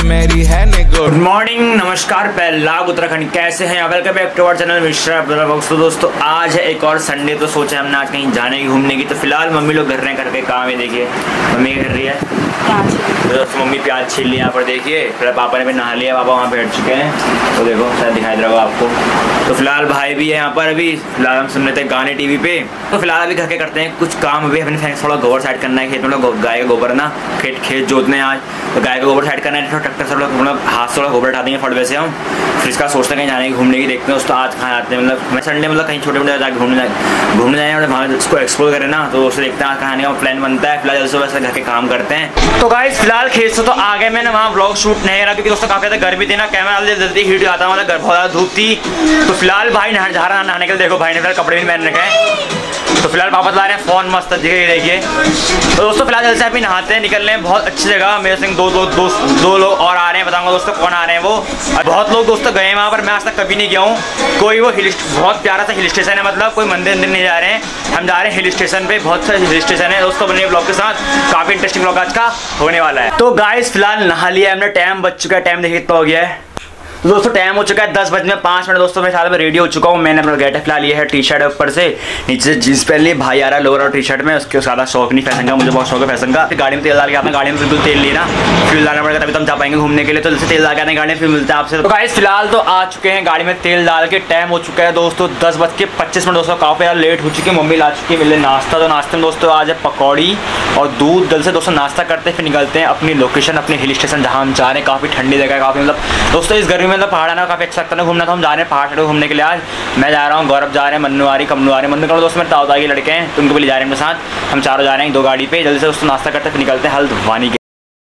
मेरी है ने गुड मॉर्निंग, नमस्कार, पहलाग उत्तराखंड, कैसे हैं? Welcome back to our channel Mishra vlogs. तो दोस्तों आज है एक और संडे, तो सोचा हमने आज कहीं जाने की घूमने की। तो फिलहाल मम्मी लोग घर रहे हैं, करके काम है। देखिए मम्मी कर रही है तो दोस्तों मम्मी प्याज छील लिया यहाँ पर। देखिए फिर पापा ने भी नहा लिया, पापा वहाँ बैठ चुके हैं। तो देखो शायद दिखाई दे रहा होगा आपको। तो फिलहाल भाई भी है यहाँ पर। अभी फिलहाल हम सुन रहे थे गाने टीवी पे। तो फिलहाल अभी घर के करते हैं कुछ काम। अभी अपने फ्रेंड्स थोड़ा गोबर साइड करना है, खेत में लोग गाय का गोबर ना, खेत जोतने आज। तो गाय का गोबर साइड करना है, ट्रैक्टर से मतलब हाथ से थोड़ा गोबर उठा देंगे फटवे से हम। फिर इसका सोचते हैं कहीं जाने की घूमने की, देखते हैं दोस्तों आज कहाँ जाते हैं। मतलब मैं संडे मतलब कहीं छोटे मोटे जाकर घूमने जाए और वहाँ इसको एक्सप्लोर करें ना। तो उससे देखते हैं कहाँ आने का प्लान बनता है। फिलहाल जल्दी वैसे घर के काम करते हैं। तो गाइस फिलहाल खेत से तो आ गए। मैंने वहाँ व्लॉग शूट नहीं करा क्योंकि दोस्तों काफ़ी ज़्यादा गर्मी थी ना, कैमरा जल्दी हीट आता, मतलब बहुत ज़्यादा धूप थी। तो फिलहाल भाई नहाने के लिए देखो भाई ने फिलहाल कपड़े भी पहन रखे हैं। तो फिलहाल पापा ला रहे हैं फ़ोन, मस्त जगह देखिए। तो दोस्तों फिलहाल जल्दी से अभी नहाते हैं, निकल रहे हैं। बहुत अच्छी जगह, मेरे संग दो लोग और आ रहे हैं, बताऊंगा दोस्तों कौन आ रहे हैं वो। और बहुत लोग दोस्तों गए हैं वहाँ पर, मैं आज तक कभी नहीं गया हूँ। कोई वो बहुत प्यारा सा हिल स्टेशन है, मतलब कोई मंदिर नहीं जा रहे हैं, हम जा रहे हैं हिल स्टेशन पे। बहुत सारे हिल स्टेशन है दोस्तों। बने ब्लॉग के साथ काफ़ी इंटरेस्टिंग ब्लॉग आज का होने वाला है। तो गाइस फिलहाल नहा लिया हमने, टाइम बच चुका है। टाइम देखिए कितना हो गया है दोस्तों, टाइम हो चुका है 10:05 दोस्तों। मैं साल में रेडी हो चुका हूँ। मैंने अपना गेटअप फिलहाल ये है, टी शर्ट है ऊपर से, नीचे से जीन्स पहन ली। भाई आ रहा है लोअर और टी शर्ट में, उसके ज़्यादा शौक नहीं फैशन का, मुझे बहुत शौक है फैशन का। फिर गाड़ी में तेल डाल के आपने गाड़ी में बिल्कुल तेल लिया ना, फ्यूल डालना पड़ेगा तभी तो हम जा पाएंगे घूमने के लिए। तो जैसे तेल डाल के आने गाड़ी में, फिर मिलते हैं आपसे। तो गाइस फिलहाल तो आ चुके हैं गाड़ी में तेल डाल के। टाइम हो चुका है दोस्तों 10:25 दोस्तों, काफ़ी ज़्यादा लेट हो चुकी है। मम्मी ला चुकी है मेरे नाश्ता। तो नाश्ते में दोस्तों आज है पकौड़ी और दूध। जल्द से दोस्तों नाश्ता करते हैं, फिर निकलते हैं अपनी लोकेशन, अपने हिल स्टेशन जहाँ हम जा रहे हैं। काफ़ी ठंडी जगह है, काफ़ी मतलब दोस्तों इस गर्मी में मतलब पहाड़ आना काफ़ी सकता है घूमना। तो हम जा रहे हैं पहाड़ घूमने के लिए। आज मैं जा रहा हूँ, गौरव जा रहे हैं, मन्नू आ रही, कमनू आ रहे हैं। मन्नू का दोस्त मेरे ताऊ के लड़के हैं, तो उनको भी ले जा रहे हैं मेरे साथ। हम चारों जा रहे हैं दो गाड़ी पे। जल्दी से दोस्तों नाश्ता करते फिर निकलते हैं हल्द्वानी के।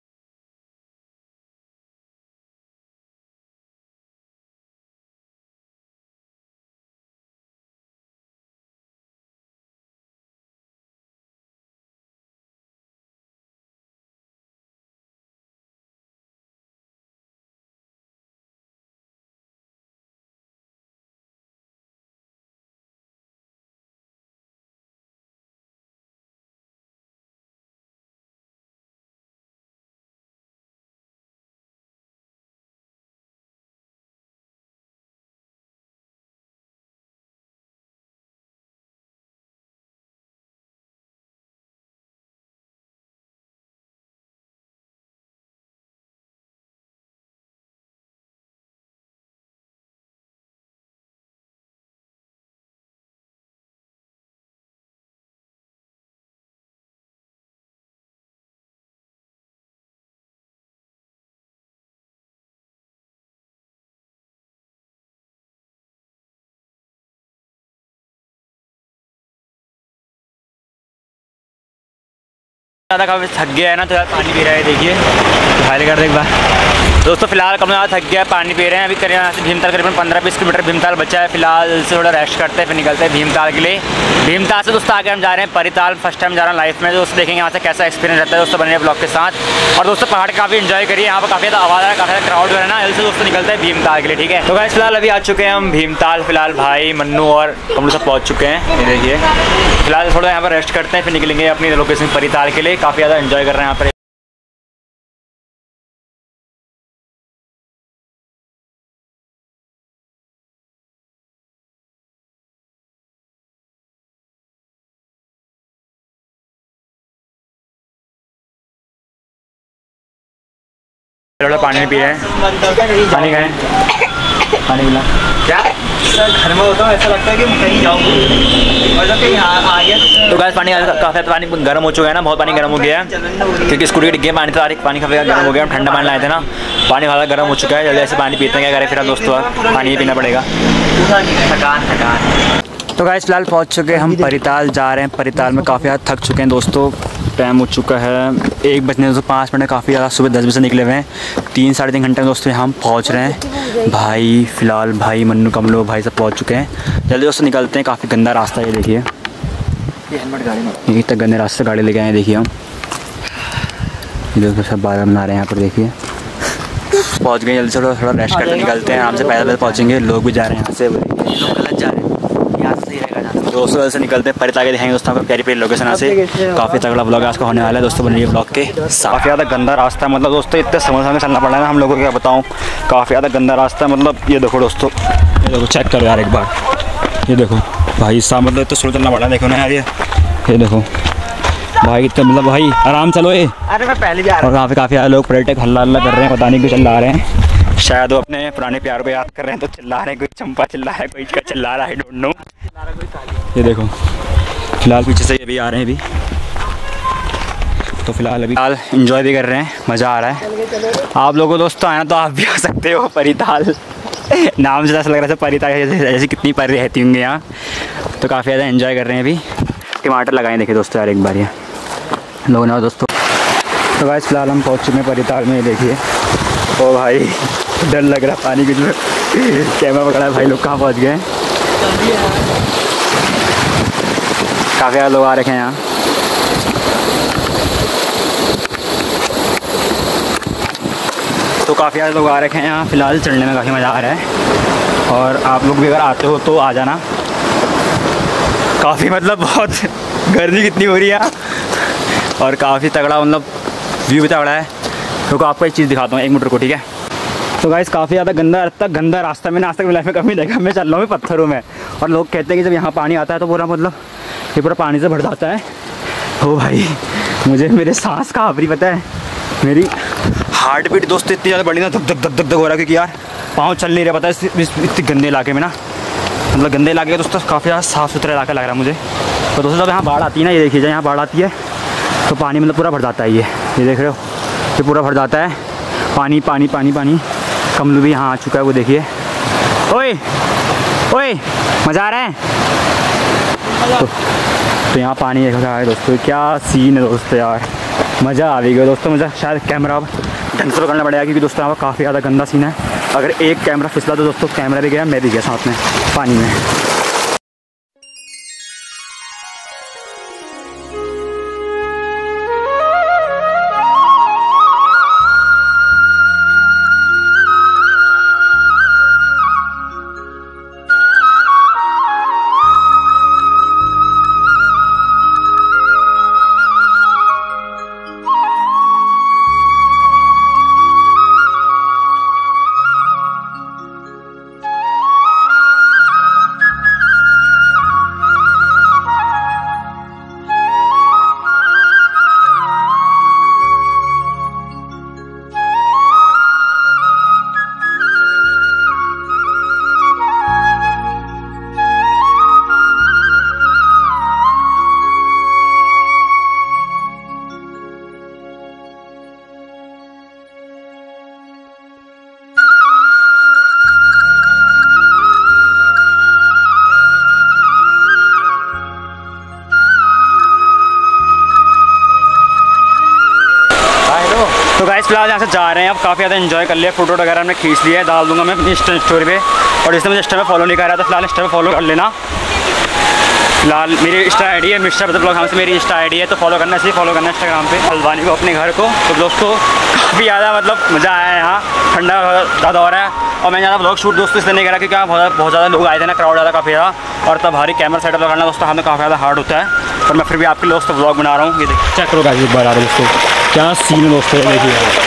ज़्यादा काफ़ी थक गया है ना, तो यार पानी पी रहा है। देखिए भाई कर एक बार दोस्तों। फिलहाल कम ज़्यादा थक गया है, पानी पी रहे हैं। अभी करीब यहाँ से भीमताल करीबन 15-20 किलोमीटर भीमताल बचा है। फिलहाल से थोड़ा रेस्ट करते हैं, फिर निकलते हैं भीमताल के लिए। भीमताल से दोस्तों आगे हम जा रहे हैं परिताल। फर्स्ट टाइम जा रहा हूँ लाइफ में, दोस्तों देखेंगे यहाँ से कैसा एक्सपीरियंस रहता है दोस्तों बने ब्लॉग के साथ। और दोस्तों पहाड़ काफ़ी इन्जॉय करिए, यहाँ पर काफ़ी ज़्यादा आवाज़ है, काफ़ी ज़्यादा क्राउड है ना। जल्दी से दोस्तों निकलते हैं भीमताल के लिए, ठीक है। तो गाइस फिलहाल अभी आ चुके हैं हम भीमताल। फिलहाल भाई मन्नू और हम लोग सब पहुँच चुके हैं। ये देखिए फिलहाल थोड़ा यहाँ पर रेस्ट करते हैं, फिर निकलेंगे अपनी लोकेशन परिताल के लिए। काफ़ी ज़्यादा इन्जॉय कर रहे हैं यहाँ पर। पानी पी रहे हैं, पानी खाएं, पानी मिला क्या घर में होता है, ऐसा लगता है कि कहीं जाऊँ और कहीं आ गया। तो गाइस काफ़ी पानी गर्म हो चुका है ना, बहुत पानी गर्म हो गया है क्योंकि स्कूटी के डिग्गे पानी था, पानी काफ़ी गर्म हो गया। हम ठंडा पानी लाए थे ना, पानी ज़्यादा गर्म हो चुका है। जल्दी ऐसे पानी पीते हैं, क्या करें फिर दोस्तों, पानी ही पीना पड़ेगा। तो गाइस फिलहाल पहुंच चुके हैं हम परिताल, जा रहे हैं परिताल में। काफ़ी ज़्यादा थक चुके हैं दोस्तों, टाइम हो चुका है 1:05। काफ़ी ज़्यादा सुबह 10 बजे से निकले हुए हैं, 3-3.5 घंटे में दोस्तों हम पहुंच रहे हैं। भाई फिलहाल भाई मन्नू कमलो भाई सब पहुंच चुके हैं। जल्दी दोस्तों निकलते हैं, काफ़ी गंदा रास्ता है। ये देखिए ये हेलमेट गाड़ी में तक गंदे रास्ते गाड़ी लेके आए। देखिए हम दोस्तों सब बारह बना रहे हैं यहाँ पर। देखिए पहुँच गए, जल्दी से थोड़ा रेस्ट करके निकलते हैं। आराम से पैदल पहुँचेंगे, लोग भी जा रहे हैं यहाँ से, लोग गलत जा रहे हैं, यहाँ से सही रहेगा जाना। दोस्तों से निकलते हैं परिता के दिखाएंगे दोस्तों आपको प्यारी प्यारी लोकेशन से। काफ़ी तगड़ा ब्लॉग आज का होने वाला है दोस्तों, बनिए ब्लॉग के। काफ़ी ज़्यादा गंदा रास्ता है, मतलब दोस्तों इतने समझ में चलना पड़ रहा है हम लोगों को, क्या बताऊँ। काफ़ी ज़्यादा गंदा रास्ता है, मतलब ये देखो दोस्तों, ये देखो चेक करो यार एक बार, ये देखो भाई साहब, मतलब इतना स्लो चलना पड़ रहा है। देखो ना यार, ये देखो भाई कितना, मतलब भाई आराम चलो ये। अरे मैं पहले भी आ रहा हूँ। और काफ़ी सारे लोग पर्यटक हल्ला हल्ला कर रहे हैं, पता नहीं क्यों चिल्ला रहे हैं। शायद वो अपने पुराने प्यार को याद कर रहे हैं तो चिल्ला रहे हैं। कोई चंपा चिल्ला है, कोई क्या चिल्ला रहा है, आई डोंट नो। ये देखो फिलहाल पीछे से ये भी आ रहे हैं अभी, तो फिलहाल इंजॉय भी कर रहे हैं, मज़ा आ रहा है। आप लोगों को दोस्तों आना तो आप भी आ सकते हो। परिताल नाम से ऐसा लग रहा है परिताल जैसे कितनी परी रहती होंगे यहाँ, तो काफ़ी ज़्यादा एंजॉय कर रहे हैं। अभी टमाटर लगाए देखिए दोस्तों यार एक बार, ये लोग ना दोस्तों। तो गाइस फिलहाल हम पहुँच चुके हैं परिताल में, देखिए। ओ भाई डर लग रहा है पानी के लिए, कैमरा पकड़ा है भाई। लोग कहाँ पहुँच गए हैं, काफ़ी ज़्यादा लोग आ रखे हैं यहाँ। तो काफ़ी ज़्यादा लोग आ रखे हैं यहाँ, फ़िलहाल चढ़ने में काफ़ी मज़ा आ रहा है। और आप लोग भी अगर आते हो तो आ जाना। काफ़ी मतलब बहुत गर्मी कितनी हो रही है और काफ़ी तगड़ा, मतलब व्यू भी तगड़ा है। तो आपको एक चीज़ दिखाता हूँ, एक मीटर को, ठीक है। तो गाइस काफ़ी ज़्यादा गंदा रास्ता मैंने आज तक लाइफ में कभी देखा। मैं चल रहा हूँ पत्थरों में, और लोग कहते हैं कि जब यहाँ पानी आता है तो पूरा, मतलब ये पूरा पानी से भर जाता है। ओ भाई मुझे मेरे सांस का आफरी पता है, मेरी हार्ट बीट दोस्तों इतनी ज़्यादा बढ़ी ना, धक धक धक धक धक हो रहा है, क्योंकि यार पाँव चल नहीं रहा, पता है इतने गंदे इलाके में ना। मतलब गंदे इलाके दोस्तों, काफ़ी ज़्यादा साफ़ सुथरा इलाका लग रहा है मुझे। तो दोस्तों जब यहाँ बाढ़ आती है ना, ये देखिए जब यहाँ बाढ़ आती है तो पानी मतलब पूरा भर जाता है। ये देख रहे हो, ये पूरा भर जाता है, पानी पानी पानी पानी। कमलू भी यहाँ आ चुका है, वो देखिए। ओए ओए मज़ा आ रहा है। तो यहाँ पानी देखा है दोस्तों, क्या सीन है दोस्तों यार, मज़ा आ गया दोस्तों। मज़ा शायद कैमरा अब ढंग से पकड़ना पड़ेगा, क्योंकि दोस्तों यहाँ पर काफ़ी ज़्यादा गंदा सीन है। अगर एक कैमरा फिसला तो दोस्तों कैमरा भी गया, मैं भी गया साथ में पानी में। तो गाइस फिलहाल यहाँ से जा रहे हैं, अब काफ़ी ज़्यादा एंजॉय कर लिया, फोटो वगैरह हमने खींच लिया है, डाल दूंगा मैं अपनी इंस्टा स्टोरी पे। और जिसने मुझे इंस्टा में फॉलो नहीं कर रहा था, फिलहाल इंस्टा पे फॉलो कर लेना। फिलहाल मेरी इंस्टा आईडी है मिस्टर ब्लॉग, हमसे मेरी इंस्टा आईडी है, तो फॉलो करना चाहिए, फॉलो करना इंस्टाग्राम पे हल्द्वानी को, अपने घर को। तो दोस्तों काफ़ी ज़्यादा मतलब मज़ा आया है यहाँ, ठंडा ज़्यादा हो रहा है। और मैं ज़्यादा ब्लॉग शूट दोस्तों इसलिए नहीं करा क्योंकि यहाँ बहुत ज़्यादा लोग आए थे ना, क्राउड ज़्यादा काफ़ी ज़्यादा, और तब भारी कैमरा सेटअप लगाना दोस्तों हमें काफ़ी ज़्यादा हार्ड होता है। और मैं फिर भी आपके दोस्तों ब्लॉग बना रहा हूँ। ये देखिए चेक करो गाइस एक बार आ रहा है दोस्तों, क्या सीन है दोस्तों, देखिए।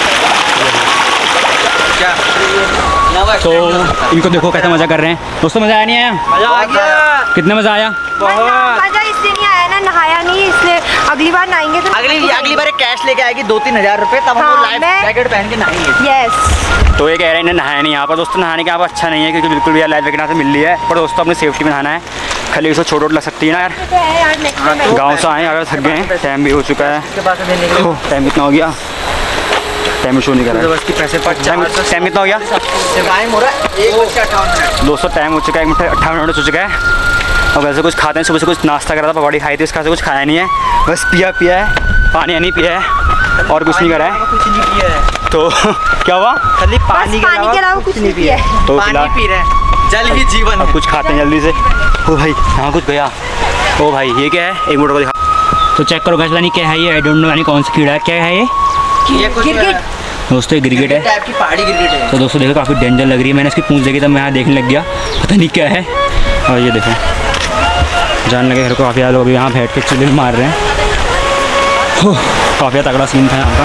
तो इनको देखो कैसा मज़ा कर रहे हैं दोस्तों, मज़ा आया नहीं आया? मज़ा आ गया। कितना मज़ा आया? बहुत मज़ा इसलिए नहीं आया ना, नहाया नहीं, इसलिए अगली बार नहाएंगे तो अगली बार कैश लेके आएगी 2-3 हज़ार रुपये, तब हम लाइफ जैकेट पहन के नहाएंगे। यस। तो ये कह रहे हैं इन्हें नहाया नहीं यहाँ पर दोस्तों, नहाने का यहाँ पर अच्छा नहीं है, क्योंकि बिल्कुल भी यार लाइफ जैकेट यहाँ से मिल रही है। पर दोस्तों अपनी सेफ्टी में नहाना है, खाली इसको छोट वोट लग सकती है ना यार। गाँव से आए अगर थक गए हैं, टाइम भी हो चुका है। टाइम कितना हो गया? टाइम शो नहीं कर रहा है, पैसे टाइम कितना हो गया? टाइम हो रहा है 1:58 दोस्तों, टाइम हो चुका है 1:58 हो चुका है। और वैसे कुछ खाते हैं, सुबह से कुछ नाश्ता करा था, पकौड़ी खाई थी, इसका से कुछ खाया नहीं है, बस पिया है, पानी नहीं पिया है और कुछ नहीं करा है। कुछ नहीं पिया है तो क्या हुआ? खाली पानी के अलावा कुछ नहीं पिया है। तो पानी पी रहे हैं, जल ही जीवन है। कुछ खाते हैं जल्दी से। ओ भाई यहाँ कुछ गया। ओ भाई ये क्या है? एक मिनट को दिखा। तो चेक करो गाइस, क्या है ये? आई डोंट नो यानी कौन सा कीड़ा है, क्या है ये? गिरगिट दोस्तों ये गिरगिट है, टाइप की पहाड़ी गिरगिट है। तो दोस्तों देखो काफ़ी डेंजर लग रही है, मैंने इसकी पूंछ देखी तब मैं यहाँ देखने लग गया, पता नहीं क्या है। और ये देखो जाने लगे घर को। काफ़ी ज़्यादा लोग यहाँ बैठ के चिल्ल मार रहे हैं। काफ़ी तगड़ा सीन था यहाँ का।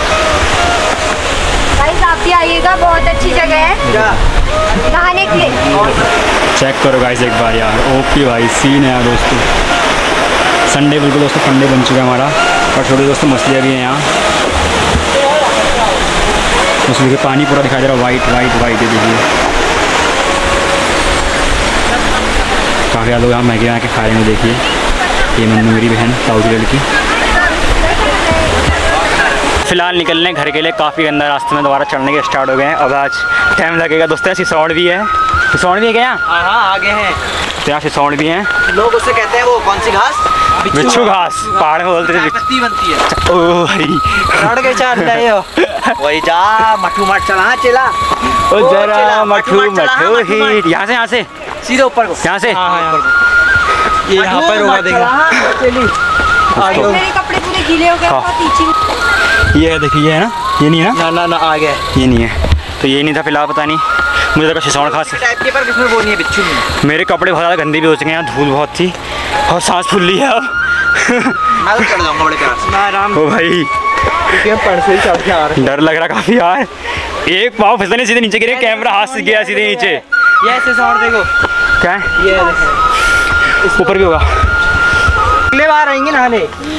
गाइस आप भी आइएगा, बहुत अच्छी जगह है नहाने के लिए। चेक करो गाइस एक बार यार, ओपी भाई सीन है यार दोस्तों। संडे बिल्कुल दोस्तों संडे बन चुका है हमारा। और छोटे दोस्तों मछलियाँ भी हैं यहाँ। मछली के पानी पूरा दिखाई दे रहा है, वाइट वाइट वाइट है देखिए। काफ़ी ज़्यादा लोग यहाँ मैगी बना के खा रहे हैं। देखिए ये मन्नू मेरी बहन ताऊ की लड़की। फिलहाल निकलने घर के लिए। काफ़ी गंदा रास्ते में दोबारा चढ़ने के स्टार्ट हो गए हैं। अब आज टाइम लगेगा दोस्तों। सिसौड़ भी है, सिसौड़ भी है क्या? हाँ आगे हैं तो यहाँ सिसौड़ भी हैं। लोग उससे कहते हैं वो कौन सी घास? बिच्छू घास। पहाड़ में बोलते थे पत्ती बनती है। ओ भाई रड़ के चार हो वही जा मठू मठ चला चला ओ जरा मठू मठू ही। यहाँ से सीधे ऊपर को, यहाँ से ये यहाँ पर होगा देखो। मेरे कपड़े पूरे गीले हो गए, बहुत इची। ये है देखिए, ये है ना, ये नहीं है ना? ना आ गया, ये नहीं है। तो ये नहीं था फिलहाल, पता नहीं मुझे लगा सिसौड़ घास टाइप के, पर इसमें वो नहीं है, बिच्छू नहीं है। मेरे कपड़े बहुत ज़्यादा गंदे भी हो चुके हैं, यहाँ धूल बहुत थी और सांस फूल ली है अब। मैं तो चढ़ जाऊँगा बड़े प्यार से। आराम ओ भाई परसों ही चढ़ के आ रहा, डर लग रहा काफ़ी यार। एक पाँव फिसलने सीधे नीचे गिरे, कैमरा हाथ से गया सीधे नीचे। ये सिसौड़ देखो क्या है, ये ऊपर भी होगा। अगले बार आएंगे नहाने।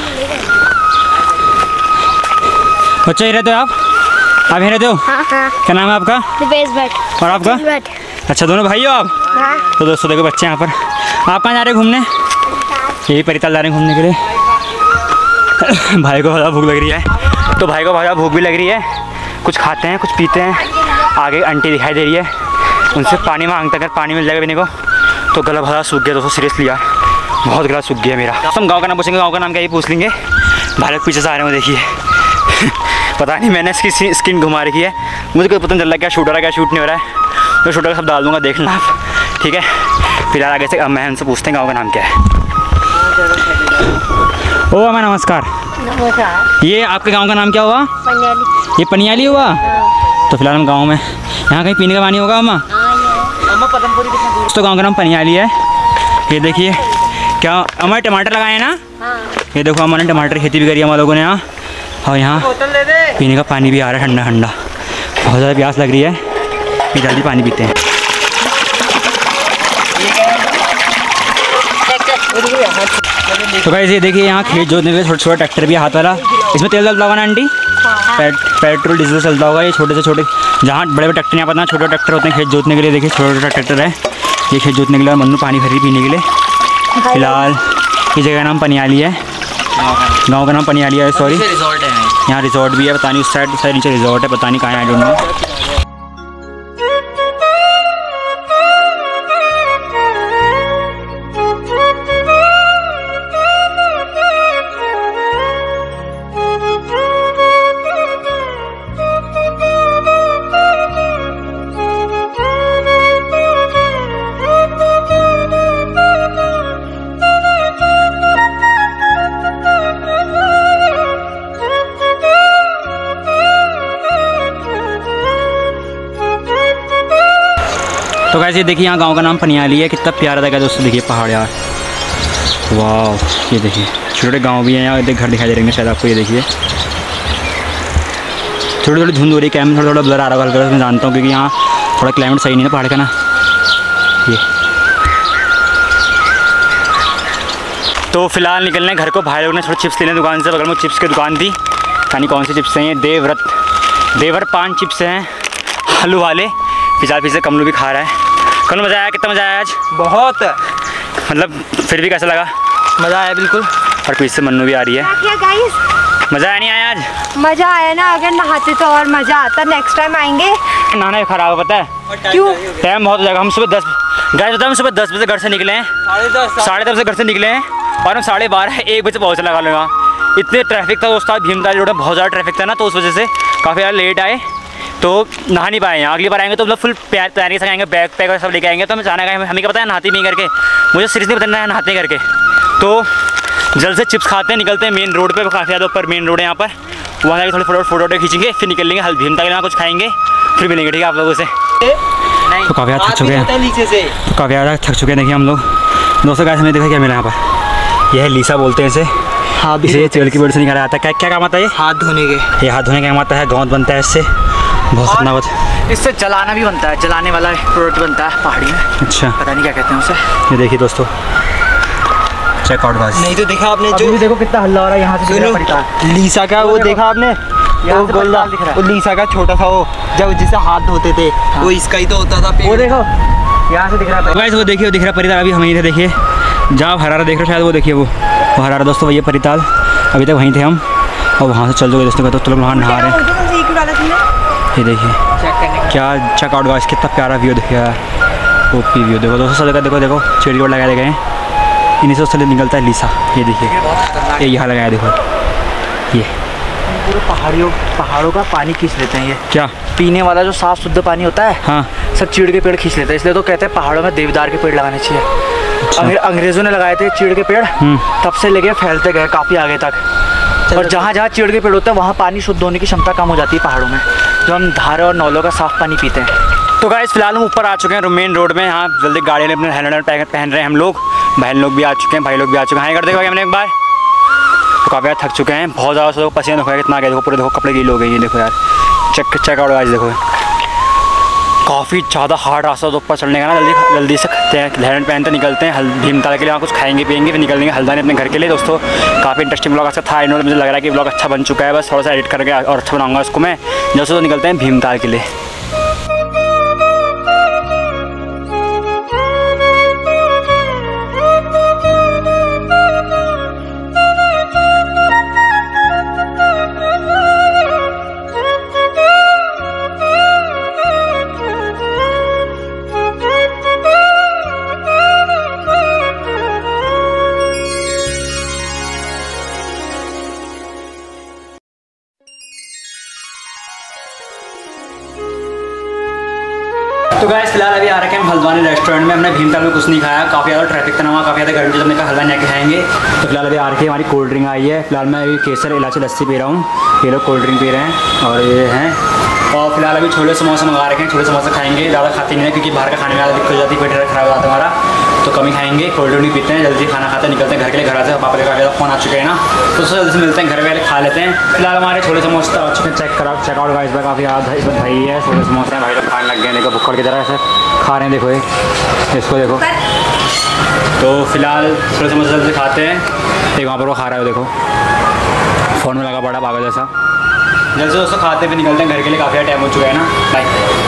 बच्चा ही रहते हो आप यहीं रहते हो? हाँ। क्या नाम है आपका? दिपेश भट्ट। और आपका? अच्छा दोनों भाई हो आप? हाँ। तो दोस्तों देखो बच्चे यहाँ पर। आप कहाँ जा रहे हैं घूमने? यही परिताल जा रहे हैं घूमने के लिए। भाई को ज़्यादा भूख लग रही है, तो भाई को ज़्यादा भूख भी लग रही है। कुछ खाते हैं, कुछ पीते हैं। आगे आंटी दिखाई दे रही है, उनसे पानी मांगते, अगर पानी मिल जाएगा पीने को। तो गला बहुत सूख गया दोस्तों, सीरियसली यार बहुत गला सूख गया मेरा। हम गाँव का नाम पूछेंगे, गाँव का नाम क्या, ये पूछ लेंगे। भाई लोग पीछे से आ रहे हो देखिए। पता नहीं मैंने इसकी स्किन घुमा रखी है, मुझे कोई पता नहीं चल रहा क्या शूट हो रहा है क्या शूट नहीं हो रहा है। तो शूटर का सब डाल दूँगा, देखना आप, ठीक है। फिलहाल आगे से अब मैं उनसे पूछते हैं गाँव का नाम क्या है। ओ अम्मा नमस्कार। ये आपके गांव का नाम क्या हुआ? पनियाली। ये पनियाली हुआ? तो फिलहाल हम गांव में, यहाँ कहीं पीने का पानी होगा अम्मा? पदमपुरी तो गांव का नाम पनियाली है। ये देखिए क्या अम्मा टमाटर लगाए हैं ना? ये देखो अम्मा ने टमाटर खेती भी करी है हम लोगों ने यहाँ। और यहाँ पीने का पानी भी आ रहा है ठंडा ठंडा। बहुत ज़्यादा प्यास लग रही है, ये जल्दी पानी पीते हैं। तो गाइस ये देखिए यहाँ खेत जोतने के लिए छोटे छोटे ट्रैक्टर भी है, हाथ वाला। इसमें तेल चलता होगा ना आंटी? पेट्रोल डीजल चलता होगा। ये छोटे से छोटे, जहाँ बड़े बड़े ट्रैक्टर यहाँ पर ना छोटे ट्रैक्टर होते हैं खेत जोतने के लिए। देखिए छोटा छोटा ट्रैक्टर है ये खेत जोतने के लिए। मन्नू पानी भर रही पीने के लिए। फिलहाल इस जगह का नाम पनियाली है, गाँव का नाम पनियाली है, सॉरी। रिजॉर्ट है यहाँ रिजॉर्ट भी है, पता नहीं उस साइड नीचे रिजॉर्ट है, पता नहीं कहाँ है, आई डोंट नो। तो गाइस ये देखिए यहाँ गांव का नाम पनियाली है। कितना प्यारा था दोस्तों, देखिए पहाड़ यार, वाह। ये देखिए छोटे छोटे गांव भी हैं यहाँ, घर दिखाई दे रहे हैं शायद आपको। ये देखिए थोड़ी थोड़ी धुंध हो रही है, कैमरा थोड़ा ब्लर आ रहा है, मैं जानता हूँ क्योंकि यहाँ थोड़ा क्लाइमेट सही नहीं है पहाड़ का ना। ये तो फिलहाल निकलने घर को। भाई लोग ने थोड़ा चिप्स लेने दुकान से, बगल में चिप्स की दुकान थी, यानी कौन सी चिप्स हैं ये, देवर पान चिप्स हैं आलू वाले। पीछे कमलू भी खा रहा है। कमलू मज़ा आया? कितना मज़ा आया आज? बहुत, मतलब फिर भी कैसा लगा? मज़ा आया बिल्कुल। और पीछे से मन्नू भी आ रही है। मज़ा आया नहीं आया आज? मज़ा आया ना, अगर नहाते तो और मज़ा आता। नेक्स्ट टाइम आएंगे। नहाना खराब है पता है क्यों? टाइम बहुत हो जाएगा। हम सुबह 10 बजे घर से निकले हैं, 10:30 से घर से निकले हैं और हम 12:30 1 बजे पहुँच लगा लूँगा। इतने ट्रैफिक था दोस्तों, भीमताल रोड में बहुत ज़्यादा ट्रैफिक था ना, तो उस वजह से काफ़ी ज़्यादा लेट आए, तो नहा नहीं पाए। यहाँ अगली बार आएंगे तो मतलब फुल तैयारी से आएंगे, बैग पैक और सब लेके आएंगे। तो हमें जाना है, हमें क्या पता है नहाते नहीं करके, मुझे सीरियसली पता नहीं नहाते करके। तो जल्द से चिप्स खाते हैं, निकलते हैं मेन रोड पे, काफ़ी ज़्यादा ऊपर मेन रोड है यहाँ पर। वहाँ जाकर थोड़े फोटो खींचेंगे, फिर निकल लेंगे भीमताल यहाँ कुछ खाएंगे, फिर मिलेंगे, ठीक है आप लोगों से। तो काफ़ी ज़्यादा थक चुके हैं, देखिए हम लोग दोस्तों गाइस हमें देखा क्या मिला यहाँ पर, यह है लीसा बोलते हैं इसे। हाँ, इसे चेड़ की पेड़ से निकाला जाता है। क्या काम आता है? हाथ धोने के। ये हाथ धोने का काम आता है, गोंद बनता है इससे, बहुत खतरनाक होता है। इससे जलाना भी बनता है, जलाने वाला प्रोडक्ट बनता है पहाड़ी में। अच्छा, पता नहीं क्या कहते हैं उसे। ये देखिए दोस्तों, चेक आउट गाइस। नहीं तो देखा आपने जो देखो कितना हल्ला हो रहा है यहाँ से। लीसा का वो देखा आपने, वो गोला वो लीसा का छोटा सा वो जब जिसे हाथ धोते थे, वो इसका ही तो होता था। वो देखो यहाँ से दिख रहा था गाइस, वो देखिए वो दिख रहा परिताल। अभी हम यहीं थे, देखिए जहाँ हरारा देख रहे हो शायद, वो देखिए वो हरारा दोस्तों, वही परिताल। अभी तक वहीं थे हम और वहाँ से चल जाओगे दोस्तों, तो लोग वहाँ नहा रहे हैं। ये देखिए क्या चेक आउट गाइस, कितना प्यारा व्यू देखिए यार, ओपी व्यू। देखो दोस्तों, सब देखो देखो चेड़ी को लगाए गए हैं, इन्हीं से उससे निकलता है लीसा। ये देखिए ये यहाँ लगाया, देखो ये पूरे पहाड़ों का पानी खींच लेते हैं ये। क्या पीने वाला जो साफ शुद्ध पानी होता है, हाँ, सब चीड़ के पेड़ खींच लेते हैं। इसलिए तो कहते हैं पहाड़ों में देवदार के पेड़ लगाने चाहिए। अच्छा। अंग्रेजों ने लगाए थे चीड़ के पेड़, तब से लेके फैलते गए काफ़ी आगे तक। और जहाँ जहाँ चीड़ के पेड़ होते हैं वहाँ पानी शुद्ध होने की क्षमता कम हो जाती है पहाड़ों में, जो हम धारे और नौलों का साफ पानी पीते हैं। तो गाइस फिलहाल हम ऊपर आ चुके हैं मेन रोड में। यहाँ जल्दी गाड़ी में अपने हेलमेट पहन रहे हैं हम लोग, बहन लोग भी आ चुके हैं, भाई लोग भी आ चुके हैं। हाँ कर देखो हमने एक बार, तो काफ़ी थक चुके हैं बहुत ज़्यादा। से पसीना देखो कितना गया, देखो पूरे देखो कपड़े गीले हो गए। ये देखो यार, चेक आउट गाइस, देखो काफ़ी ज़्यादा हार्ड रास्ता तो ऊपर चढ़ने का ना। जल्दी से हेलमेट पहनते निकलते हैं भीमताल के लिए, वहाँ कुछ खाएंगे पिएंगे, फिर निकल देंगे हल्द्वानी अपने घर के लिए। दोस्तों काफ़ी इंटरेस्टिंग ब्लॉग अच्छा था, इन्होंने मुझे लग रहा है कि ब्लॉग अच्छा बन चुका है, बस थोड़ा सा एडिट करके और अच्छा बनाऊंगा उसको मैं। जैसे तो निकलते हैं भीमताल के लिए। तो गाइस फिलहाल अभी आ रखे हैं हम हल्द्वानी रेस्टोरेंट में। हमने भीमताल में कुछ नहीं खाया, काफ़ी ज़्यादा ट्रैफिक था ना वहाँ, काफ़ी ज़्यादा गर्मी, तो हमने कहा हलवा नहीं खाएंगे। तो फिलहाल अभी आ रखे हमारी कोल्ड ड्रिंक आई है। फिलहाल मैं अभी केसर इलायची लस्सी पी रहा हूँ, ये लोग कोल्ड ड्रिंक पी रहे हैं और ये हैं। और फिलहाल अभी छोले समोसे मंगा रखे हैं, छोले समोसे खाएंगे। ज़्यादा खाते नहीं है क्योंकि बाहर का खाने में ज़्यादा दिक्कत हो जाती है, पेट खराब हो जाता है हमारा, तो कम ही खाएंगे। कोल्ड ड्रिंक पीते हैं, जल्दी खाना खाते निकलते हैं घर के लिए। घर से पापा के काफ़ी फ़ोन आ चुके हैं ना, तो उससे जल्दी से मिलते हैं, घर वाले खा लेते हैं। फिलहाल हमारे छोले समोसे आ चुके हैं, चेकआउट गाइस पर काफ़ी याद है। इसमें भाई है, छोले समोसे हैं, भाई लोग खाने लग गए हैं। देखो भुक्कड़ की तरह ऐसे खा रहे हैं, देखो ये इसको देखो। तो फिलहाल छोले समोसे जल्दी खाते हैं। एक वहाँ पर वो खा रहा है, देखो फ़ोन में लगा पड़ा पागल जैसा। जल्दी से दोस्तों खाते भी निकलते हैं घर के लिए, काफ़ी टाइम हो चुका है ना। बाय।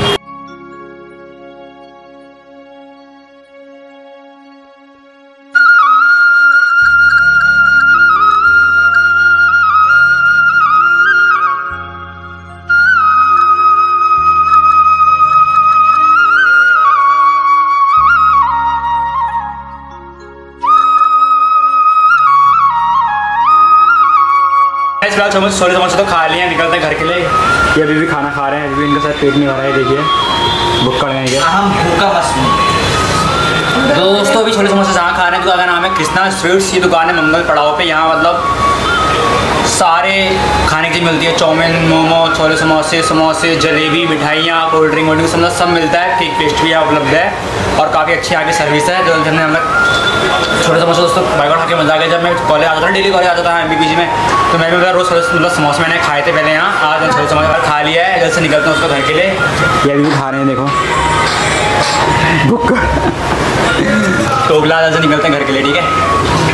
फिलहाल छोले समोसे तो खा लिए हैं, निकलते हैं घर के लिए। ये अभी भी खाना खा रहे हैं, अभी भी इनके साथ पेट नहीं भरा है, देखिए भुक्कड़ गए। हम भूखा बस। दोस्तों अभी छोले समोसे जहाँ खा रहे हैं, दुकान का नाम है कृष्णा स्वीट्स। ये दुकान है मंगल पड़ाव पे। यहाँ मतलब सारे खाने की चीज़ मिलती है, चाउमीन, मोमो, छोले समोसे, जलेबी, मिठाइयाँ, कोल्ड ड्रिंक वोल्ड ड्रिंक सब मिलता है। केक पेस्ट्री यहाँ उपलब्ध है और काफ़ी अच्छी यहाँ की सर्विस है। जो हमने हम छोले समोसे दोस्तों बाइक खा के मजा आ गया। जब मैं कॉलेज आता था, डेली कॉलेज आता था MBPG में, तो मैं भी रोज़ मतलब समोसे मैंने खाए थे पहले यहाँ। आज मैं छोले समोसे खा लिया है, जल्द से निकलते हैं उसको घर के लिए। ये अभी भी खा रहे हैं, देखो तो अगला जल्द से निकलते हैं घर के लिए, ठीक है।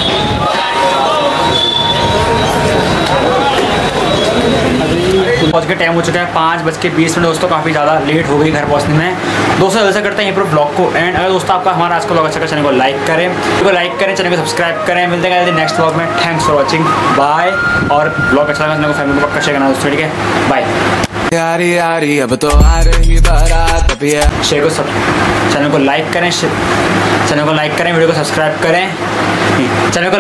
पहुँच के टाइम हो चुका है 5:20 दोस्तों, काफ़ी ज़्यादा लेट हो गई घर पहुँचने में। दोस्तों ऐसा करते हैं ये पूरे ब्लॉग को एंड। अगर दोस्तों आपका हमारा आज का ब्लॉग अच्छा लगा, चैनल को लाइक करें, चैनल को सब्सक्राइब करें। मिलते हैं नेक्स्ट ब्लॉग में। Thanks for watching, bye. और ब्लॉग अच्छा लगा चैनल को फैमिली को पक्का शेयर करना दोस्तों, ठीक है, बाय। यारी अब तो आ रही बारात, अब ये शेयर को सब चैनल को लाइक करें, वीडियो को सब्सक्राइब करें, चैनल को